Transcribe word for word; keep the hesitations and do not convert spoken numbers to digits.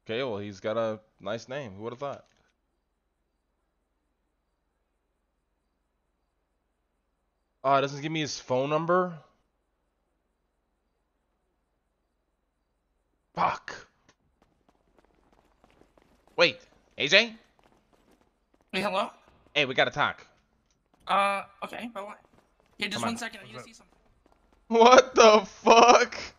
Okay, well, he's got a nice name. Who would have thought? Oh, it doesn't give me his phone number? Fuck. Wait, A J? Hey, hello? Hey, we gotta talk. Uh, okay, but what? Hey, just Come one on. second, I need to see something. What the fuck?